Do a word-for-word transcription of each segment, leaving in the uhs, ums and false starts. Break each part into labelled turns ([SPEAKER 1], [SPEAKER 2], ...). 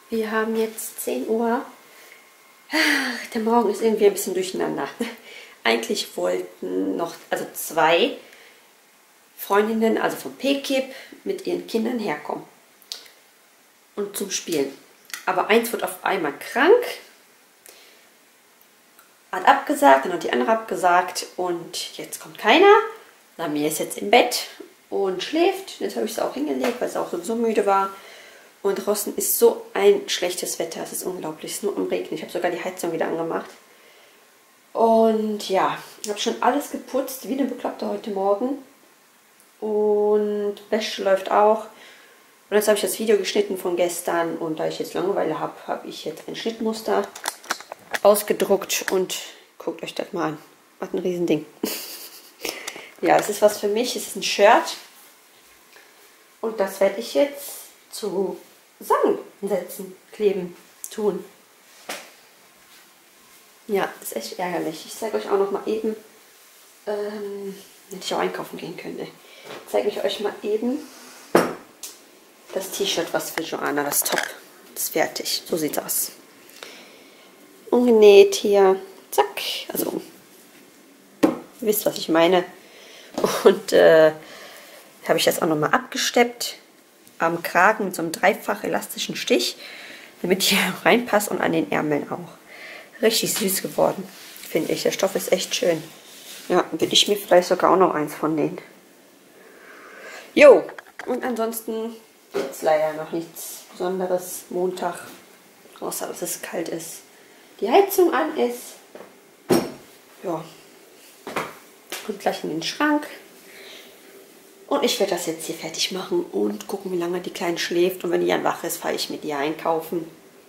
[SPEAKER 1] Wir haben jetzt zehn Uhr. Ach, der Morgen ist irgendwie ein bisschen durcheinander. Eigentlich wollten noch, also zwei Freundinnen, also von P K I P, mit ihren Kindern herkommen und zum Spielen. Aber eins wird auf einmal krank, hat abgesagt, dann hat die andere abgesagt und jetzt kommt keiner. Lamia ist jetzt im Bett und schläft. Jetzt habe ich sie auch hingelegt, weil sie auch sowieso müde war. Und draußen ist so ein schlechtes Wetter, es ist unglaublich, es ist nur am Regnen. Ich habe sogar die Heizung wieder angemacht. Und ja, ich habe schon alles geputzt, wie eine Bekloppte heute Morgen. Und Wäsche läuft auch. Und jetzt habe ich das Video geschnitten von gestern. Und da ich jetzt Langeweile habe, habe ich jetzt ein Schnittmuster ausgedruckt. Und guckt euch das mal an. Was ein Riesending. Ja, es ist was für mich, es ist ein Shirt. Und das werde ich jetzt zusammensetzen, kleben, tun. Ja, ist echt ärgerlich. Ich zeige euch auch noch mal eben, ähm, hätte ich auch einkaufen gehen können. Ne? Zeige ich euch mal eben das T-Shirt, was für Joanna, das Top, das ist fertig. So sieht es aus. Umgenäht hier, zack, also ihr wisst, was ich meine. Und äh, habe ich das auch noch mal abgesteppt am Kragen mit so einem dreifach elastischen Stich, damit hier reinpasst und an den Ärmeln auch. Richtig süß geworden, finde ich. Der Stoff ist echt schön. Ja, würde ich mir vielleicht sogar auch noch eins von nähen. Jo, und ansonsten jetzt leider noch nichts Besonderes. Montag, außer dass es kalt ist, die Heizung an ist. Ja, und gleich in den Schrank. Und ich werde das jetzt hier fertig machen und gucken, wie lange die Kleine schläft. Und wenn die dann wach ist, fahre ich mit ihr einkaufen.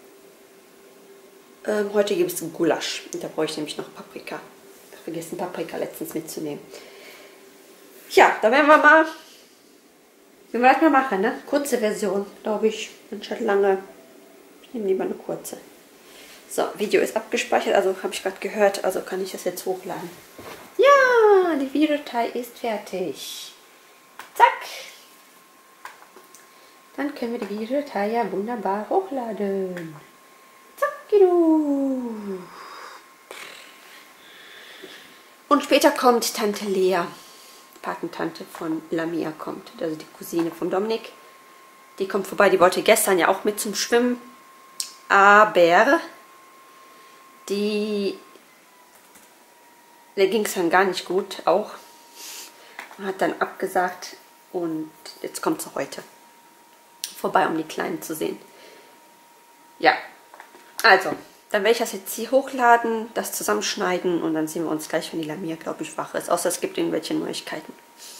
[SPEAKER 1] Ähm, heute gibt es einen Gulasch. Und da brauche ich nämlich noch Paprika. Ich habe vergessen, Paprika letztens mitzunehmen. Ja, da werden wir mal, wenn wir das mal machen, ne? Kurze Version, glaube ich. Anstatt lange. Ich nehme lieber eine kurze. So, Video ist abgespeichert, also habe ich gerade gehört, also kann ich das jetzt hochladen. Ja, die Videodatei ist fertig. Zack. Dann können wir die Videodatei ja wunderbar hochladen. Zackidu. Und später kommt Tante Lea, Patentante von Lamia kommt, also die Cousine von Dominik. Die kommt vorbei, die wollte gestern ja auch mit zum Schwimmen, aber die, der ging es dann gar nicht gut auch. Hat dann abgesagt und jetzt kommt sie heute vorbei, um die Kleinen zu sehen. Ja, also, dann werde ich das jetzt hier hochladen, das zusammenschneiden und dann sehen wir uns gleich, wenn die Lamia, glaube ich, wach ist. Außer es gibt irgendwelche Neuigkeiten.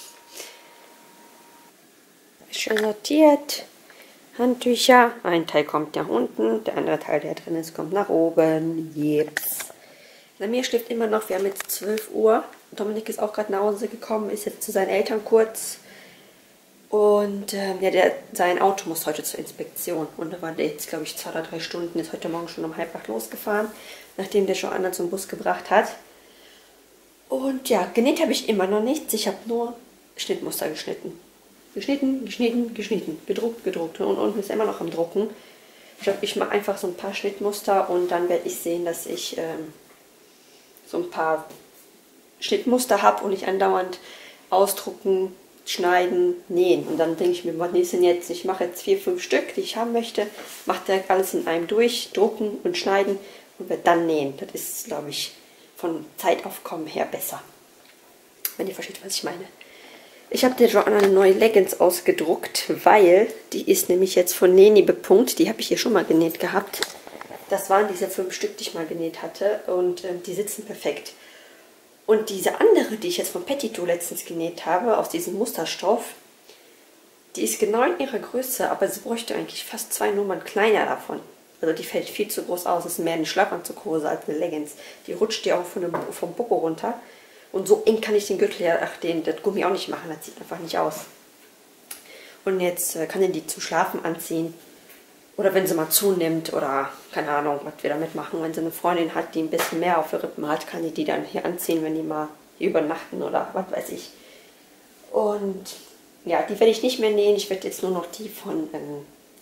[SPEAKER 1] Schön sortiert. Handtücher. Ein Teil kommt nach unten, der andere Teil, der drin ist, kommt nach oben. Jetzt. Lamia schläft immer noch, wir haben jetzt zwölf Uhr. Dominik ist auch gerade nach Hause gekommen, ist jetzt zu seinen Eltern kurz. Und ähm, ja, der, sein Auto muss heute zur Inspektion. Und da war der jetzt, glaube ich, zwei oder drei Stunden, ist heute Morgen schon um halb acht losgefahren, nachdem der schon anderen zum Bus gebracht hat. Und ja, genäht habe ich immer noch nichts. Ich habe nur Schnittmuster geschnitten. Geschnitten, geschnitten, geschnitten. Gedruckt, gedruckt. Und unten ist immer noch am Drucken. Ich glaube, ich mache einfach so ein paar Schnittmuster und dann werde ich sehen, dass ich ähm, so ein paar Schnittmuster habe und nicht andauernd ausdrucken, schneiden, nähen. Und dann denke ich mir, was nächstes jetzt? Ich mache jetzt vier, fünf Stück, die ich haben möchte, mache direkt alles in einem durch, drucken und schneiden und werde dann nähen. Das ist, glaube ich, von Zeitaufkommen her besser. Wenn ihr versteht, was ich meine. Ich habe der Joanna eine neue Leggings ausgedruckt, weil die ist nämlich jetzt von Leni bepunkt. Die habe ich hier schon mal genäht gehabt. Das waren diese fünf Stück, die ich mal genäht hatte und äh, die sitzen perfekt. Und diese andere, die ich jetzt von Pettito letztens genäht habe, aus diesem Musterstoff, die ist genau in ihrer Größe, aber sie bräuchte eigentlich fast zwei Nummern kleiner davon. Also die fällt viel zu groß aus. Das ist mehr eine Schlafanzughose als eine Leggings. Die rutscht ja auch von dem, vom Popo runter. Und so eng kann ich den Gürtel ja, ach, den, das Gummi auch nicht machen. Das sieht einfach nicht aus. Und jetzt äh, kann ich die zum Schlafen anziehen. Oder wenn sie mal zunimmt oder keine Ahnung, was wir damit machen. Wenn sie eine Freundin hat, die ein bisschen mehr auf der Rippen hat, kann ich die dann hier anziehen, wenn die mal hier übernachten oder was weiß ich. Und ja, die werde ich nicht mehr nähen. Ich werde jetzt nur noch die von ähm,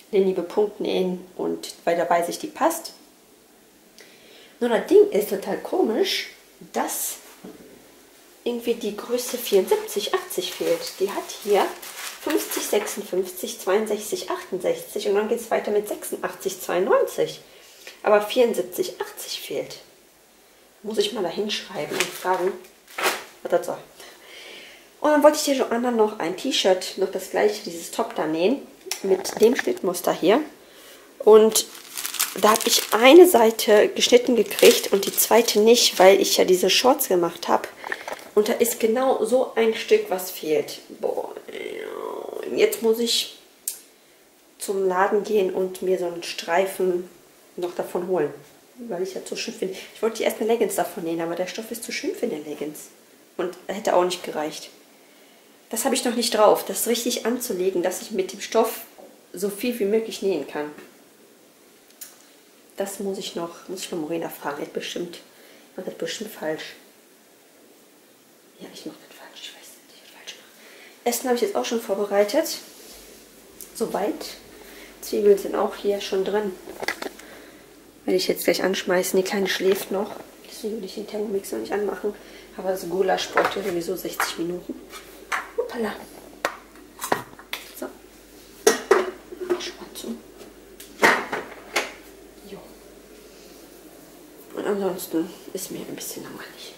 [SPEAKER 1] den liebe Punkt nähen und weil da weiß ich, die passt. Nur das Ding ist total komisch, dass irgendwie die Größe vierundsiebzig, achtzig fehlt. Die hat hier fünfzig, sechsundfünfzig, zweiundsechzig, achtundsechzig und dann geht es weiter mit sechsundachtzig, zweiundneunzig. Aber vierundsiebzig, achtzig fehlt. Muss ich mal da hinschreiben und fragen, was das soll. Und dann wollte ich der Joanna noch ein T-Shirt, noch das gleiche, dieses Top da nähen, mit dem Schnittmuster hier. Und da habe ich eine Seite geschnitten gekriegt und die zweite nicht, weil ich ja diese Shorts gemacht habe. Und da ist genau so ein Stück, was fehlt. Boah, jetzt muss ich zum Laden gehen und mir so einen Streifen noch davon holen. Weil ich das so schön finde. Ich wollte erst eine Leggings davon nähen, aber der Stoff ist zu schön für eine Leggings. Und hätte auch nicht gereicht. Das habe ich noch nicht drauf, das richtig anzulegen, dass ich mit dem Stoff so viel wie möglich nähen kann. Das muss ich noch, muss ich von Morena fragen. Er hat bestimmt, ich mache das bestimmt falsch. Ja, ich mache das falsch. Ich weiß nicht, was ich falsch mache. Essen habe ich jetzt auch schon vorbereitet. Soweit. Zwiebeln sind auch hier schon drin. Werde ich jetzt gleich anschmeißen. Die Kleine schläft noch. Deswegen will ich den Thermomix noch nicht anmachen. Aber das Gulasch braucht ja sowieso sechzig Minuten. Hoppala. So. Schon mal zu. Jo. Und ansonsten ist mir ein bisschen langweilig.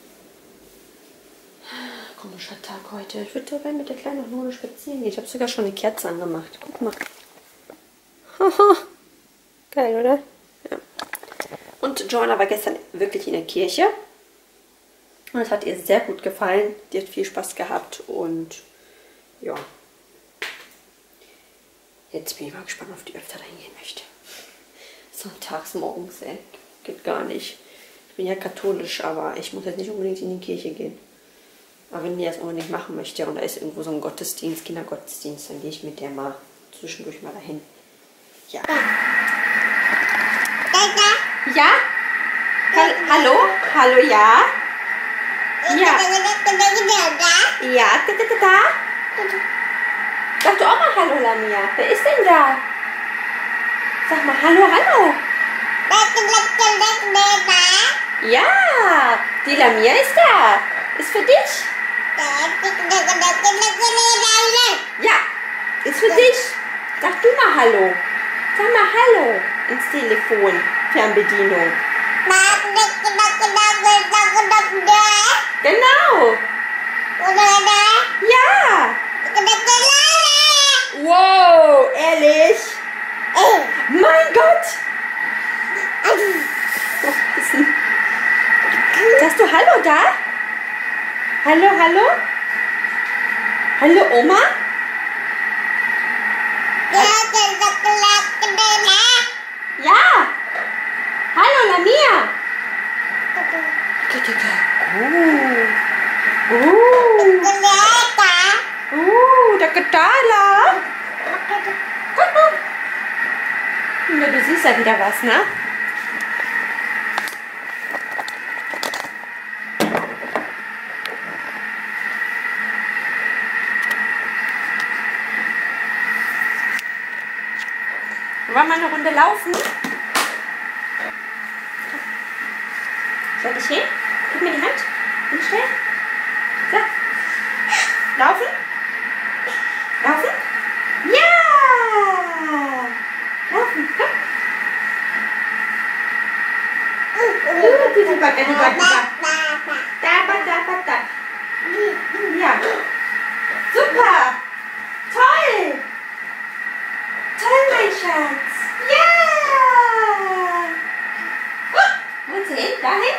[SPEAKER 1] Komischer Tag heute. Ich würde dabei mit der Kleinen noch nur spazieren gehen. Ich habe sogar schon eine Kerze angemacht. Guck mal. Haha. Geil, oder? Ja. Und Joanna war gestern wirklich in der Kirche. Und es hat ihr sehr gut gefallen. Die hat viel Spaß gehabt. Und ja. Jetzt bin ich mal gespannt, ob die öfter dahin gehen möchte. Sonntags morgens, ey. Geht gar nicht. Ich bin ja katholisch, aber ich muss jetzt nicht unbedingt in die Kirche gehen. Aber wenn die das unbedingt machen möchte und da ist irgendwo so ein Gottesdienst, Kindergottesdienst, dann gehe ich mit der mal zwischendurch mal dahin. Ja. Ja? Hall Hallo? Hallo, ja? Ja. Ja, da, da, da, da. Sag du auch mal Hallo, Lamia. Wer ist denn da? Sag mal Hallo, hallo. Ja, die Lamia ist da. Ist für dich. Ja, ist für dich. Sag du mal Hallo. Sag mal Hallo ins Telefon. Fernbedienung. Genau. Ja. Wow, ehrlich? Mein Gott. Sagst du Hallo da? Hallo, hallo? Hallo, Oma? Ja. Hallo, Lamia. Oh. Oh. Oh, da Gedala. Ja, du siehst ja wieder was, ne? Wollen wir eine Runde laufen? Soll ich hin? Gib mir die Hand. Hinstellen. So. Laufen. Laufen. Ja. Laufen. Komm. Da, da, da, da. Ja. Super. Toll. Toll, mein Schatz. Ja. Oh, wo ist sie hin? Dahin?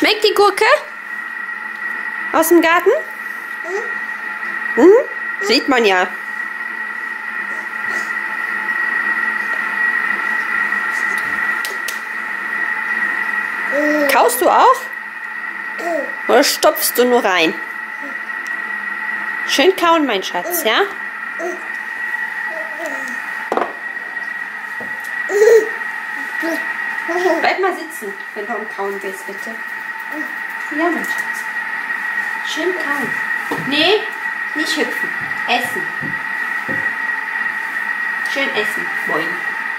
[SPEAKER 1] Schmeckt die Gurke? Aus dem Garten? Hm? Sieht man ja. Kaust du auch? Oder stopfst du nur rein? Schön kauen, mein Schatz, ja? Bleib mal sitzen, wenn du am Kauen bist, bitte. Ja, mein Schatz. Schön kauen. Nee, nicht hüpfen. Essen. Schön essen, Moin.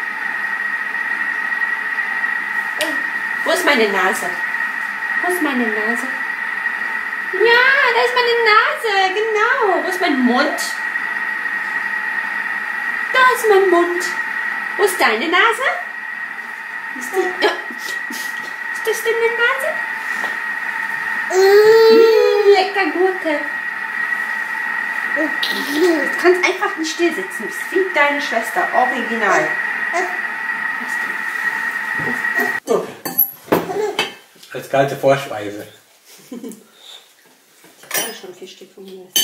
[SPEAKER 1] Wo ist meine Nase? Wo ist meine Nase? Ja, da ist meine Nase, genau. Wo ist mein Mund? Da ist mein Mund. Wo ist deine Nase? Ist, die, ja. Ist das deine Nase? Mmh, lecker Gurke. Du kannst einfach nicht still sitzen. Du bist wie deine Schwester, original.
[SPEAKER 2] So. Als kalte Vorspeise.
[SPEAKER 1] Ich habe schon vier Stück von mir.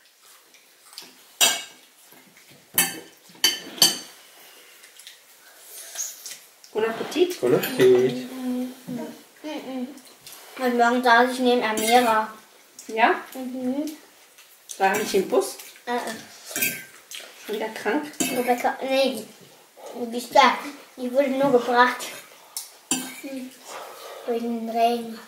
[SPEAKER 1] Guten Appetit.
[SPEAKER 2] Guten Appetit.
[SPEAKER 3] Heute Morgen saß ich neben Amira.
[SPEAKER 1] Ja?
[SPEAKER 3] Mhm.
[SPEAKER 1] War nicht im Bus?
[SPEAKER 3] Äh, äh.
[SPEAKER 1] Schon wieder krank?
[SPEAKER 3] Rebecca, nee, die, die ist da. Die wurde nur gebracht. Hm. Wegen dem Regen.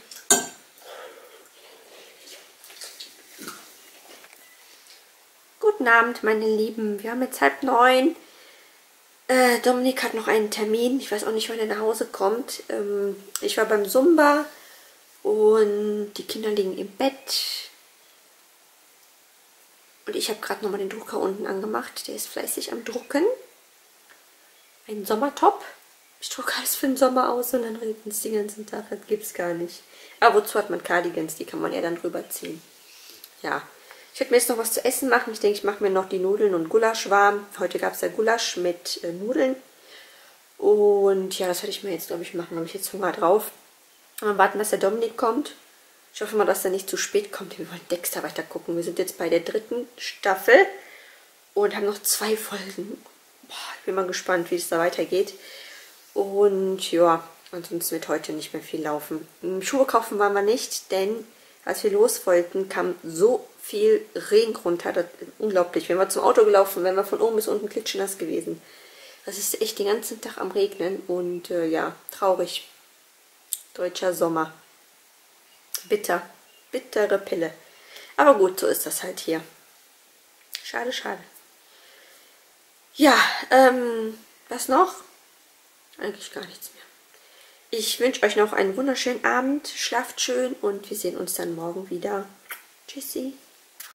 [SPEAKER 1] Guten Abend, meine Lieben. Wir haben jetzt halb neun. Äh, Dominik hat noch einen Termin. Ich weiß auch nicht, wann er nach Hause kommt. Ähm, ich war beim Zumba und die Kinder liegen im Bett. Und ich habe gerade nochmal den Drucker unten angemacht. Der ist fleißig am Drucken. Ein Sommertop. Ich drucke alles für den Sommer aus und dann regnet es den ganzen Tag. Das gibt es gar nicht. Aber wozu hat man Cardigans? Die kann man ja dann drüber ziehen. Ja. Ich werde mir jetzt noch was zu essen machen. Ich denke, ich mache mir noch die Nudeln und Gulasch warm. Heute gab es ja Gulasch mit äh, Nudeln. Und ja, das werde ich mir jetzt, glaube ich, machen. Da habe ich jetzt Hunger drauf. Und dann warten, dass der Dominik kommt. Ich hoffe mal, dass er nicht zu spät kommt. Wir wollen Dexter weiter gucken. Wir sind jetzt bei der dritten Staffel und haben noch zwei Folgen. Boah, ich bin mal gespannt, wie es da weitergeht. Und ja, ansonsten wird heute nicht mehr viel laufen. Schuhe kaufen waren wir nicht, denn als wir los wollten, kam so viel Regen runter. Das ist unglaublich. Wenn wir zum Auto gelaufen, wären wir von oben bis unten klitschnass gewesen. Das ist echt den ganzen Tag am Regnen und äh, ja, traurig. Deutscher Sommer. Bitter. Bittere Pille. Aber gut, so ist das halt hier. Schade, schade. Ja, ähm, was noch? Eigentlich gar nichts mehr. Ich wünsche euch noch einen wunderschönen Abend. Schlaft schön und wir sehen uns dann morgen wieder. Tschüssi.